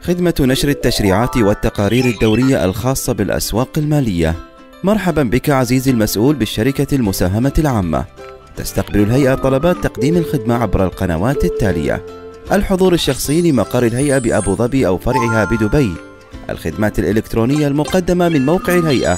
خدمة نشر التشريعات والتقارير الدورية الخاصة بالأسواق المالية. مرحبا بك عزيزي المسؤول بالشركة المساهمة العامة. تستقبل الهيئة طلبات تقديم الخدمة عبر القنوات التالية: الحضور الشخصي لمقر الهيئة بأبو ظبي أو فرعها بدبي، الخدمات الإلكترونية المقدمة من موقع الهيئة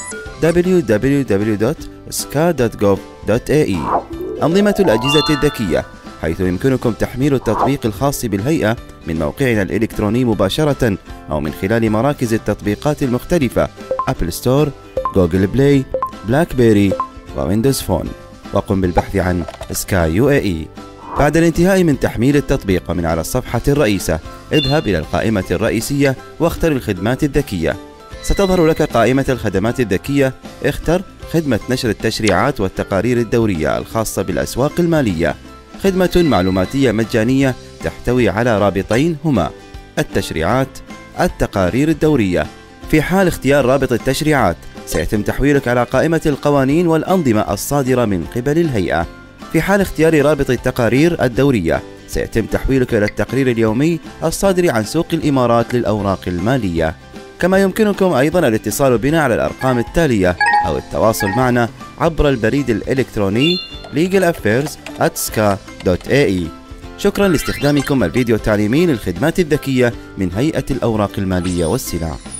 www.ska.gov.ae، أنظمة الأجهزة الذكية، حيث يمكنكم تحميل التطبيق الخاص بالهيئة من موقعنا الإلكتروني مباشرة أو من خلال مراكز التطبيقات المختلفة أبل ستور، جوجل بلاي، بلاك بيري وويندوز فون، وقم بالبحث عن سكاي UAE. بعد الانتهاء من تحميل التطبيق ومن على الصفحة الرئيسة، اذهب إلى القائمة الرئيسية واختر الخدمات الذكية. ستظهر لك قائمة الخدمات الذكية. اختر خدمة نشر التشريعات والتقارير الدورية الخاصة بالأسواق المالية، خدمة معلوماتية مجانية تحتوي على رابطين هما التشريعات، التقارير الدورية. في حال اختيار رابط التشريعات، سيتم تحويلك على قائمة القوانين والأنظمة الصادرة من قبل الهيئة. في حال اختيار رابط التقارير الدورية، سيتم تحويلك إلى التقرير اليومي الصادر عن سوق الإمارات للأوراق المالية. كما يمكنكم أيضا الاتصال بنا على الأرقام التالية أو التواصل معنا عبر البريد الإلكتروني legalaffairs@ska.ae. شكرا لاستخدامكم الفيديو التعليمي للخدمات الذكية من هيئة الأوراق المالية والسلع.